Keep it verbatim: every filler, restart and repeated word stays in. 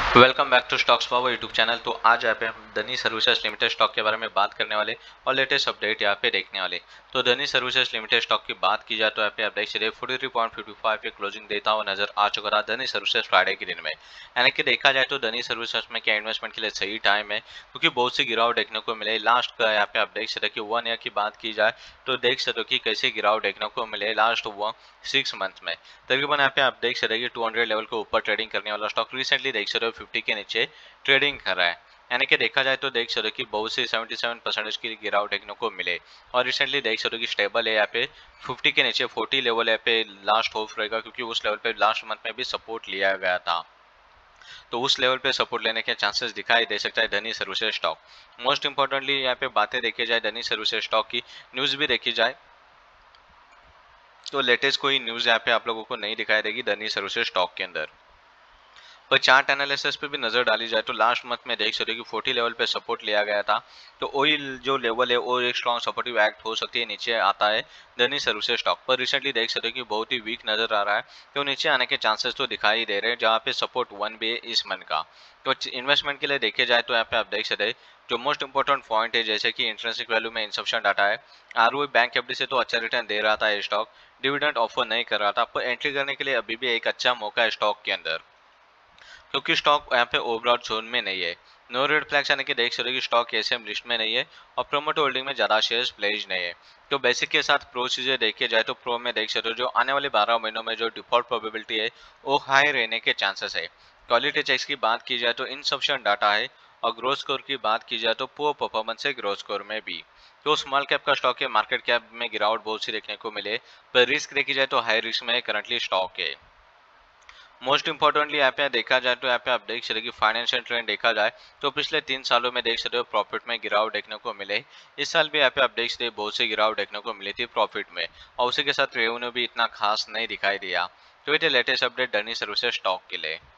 Welcome back to Stocks Power YouTube channel. तो आज यहाँ पे हम धनी सर्विसेज लिमिटेड स्टॉक के बारे में बात करने वाले और लेटेस्ट अपडेट यहाँ पे देखने वाले। तो धनी सर्विसेज लिमिटेड स्टॉक की बात की जाए तो यहाँ पे आप देख सकते forty three point fifty five पे क्लोजिंग देता हुआ नजर आ चुका था धनी सर्विसेज फ्राइडे के दिन में। यानी कि देखा जाए तो धनी सर्विसेज में क्या इन्वेस्टमेंट के लिए सही टाइम है, क्योंकि बहुत सी गिरावट देखने को मिले। लास्ट का यहाँ पे आप देख सकते कि वन ईयर की बात की जाए तो देख सकते हो कि कैसे गिरावट देखने को मिले लास्ट वन सिक्स मंथ में। तकरीबन यहाँ पे आप देख सकते कि टू हंड्रेड लेवल के ऊपर ट्रेडिंग करने वाला स्टॉक रिसेंटली देख सकते हो फिफ्टी के नीचे ट्रेडिंग कर रहा है। यानी कि देखा जाए तो देख सकते हो कि बहुत सी सेवेंटी सेवन परसेंटेज की गिरावट देखने को मिले और रिसेंटली देख सकते हो कि स्टेबल है यहाँ पे फिफ्टी के नीचे फोर्टी लेवल यहाँ पे लास्ट होप रहेगा, क्योंकि उस लेवल पे लास्ट मंथ में भी सपोर्ट लिया गया था। तो उस लेवल पे सपोर्ट लेने के चांसेस दिखाई दे सकता है धनी सर्विसेज स्टॉक। मोस्ट इंपॉर्टेंटली यहाँ पे बातें देखी जाए धनी सर्विसेज स्टॉक की, न्यूज भी देखी जाए तो लेटेस्ट कोई न्यूज यहाँ पे आप लोगों को नहीं दिखाई देगी धनी सर्विसेज स्टॉक के अंदर। पर चार्ट एनालिसिस पे भी नजर डाली जाए तो लास्ट मंथ में देख सकते हो कि फोर्टी लेवल पे सपोर्ट लिया गया था। तो ऑयल जो लेवल है वो एक स्ट्रॉन्ग सपोर्टिव एक्ट हो सकती है, नीचे आता है धनी सर्विसेज स्टॉक। पर रिसेंटली देख सकते हो कि बहुत ही वीक नजर आ रहा है, तो नीचे आने के चांसेस तो दिखाई दे रहे हैं, जहाँ पे सपोर्ट वन भी है इस मंथ का। तो इन्वेस्टमेंट के लिए देखे जाए तो यहाँ पे आप देख सकते हैं जो मोस्ट इंपॉर्टेंट पॉइंट है, जैसे कि इंट्रेंसिक वैल्यू में इंसफिशिएंट डाटा है, आरओई बैंक एफडी से तो अच्छा रिटर्न दे रहा था ये स्टॉक, डिविडेंड ऑफर नहीं कर रहा था। पर एंट्री करने के लिए अभी भी एक अच्छा मौका है स्टॉक के अंदर, क्योंकि स्टॉक यहाँ पे ओवरऑल जोन में नहीं है। नो रेड फ्लैग्स यानी कि देख सकते हो कि स्टॉक एसएम लिस्ट में नहीं है और प्रोमोटर होल्डिंग में ज्यादा शेयर्स प्लेज नहीं है। तो बेसिक के साथ प्रो चीजें देखे जाए तो प्रो में देख सकते हो जो आने वाले बारह महीनों में जो डिफॉल्ट प्रोबेबिलिटी है वो हाई रहने के चांसेस है। क्वालिटी चेक्स की बात की जाए तो इनसफिशिएंट डाटा है और ग्रोथ स्कोर की बात की जाए तो पुअर परफॉर्मेंस है ग्रोथ स्कोर में भी। तो स्मॉल कैप का स्टॉक है, मार्केट कैप में गिरावट बहुत सी देखने को मिले, पर रिस्क देखी जाए तो हाई रिस्क में करंटली स्टॉक है। मोस्ट इंपॉर्टेंटली यहाँ पे देखा जाए तो यहाँ पे आप देख सकते कि फाइनेंशियल ट्रेंड देखा जाए तो पिछले तीन सालों में देख सकते हो प्रॉफिट में गिरावट देखने को मिले। इस साल भी यहाँ पे आप देख सकते बहुत सी गिरावट देखने को मिली थी प्रॉफिट में, और उसी के साथ रेवेन्यू भी इतना खास नहीं दिखाई दिया। तो ये लेटेस्ट अपडेट डनी सर्विसेज स्टॉक के लिए।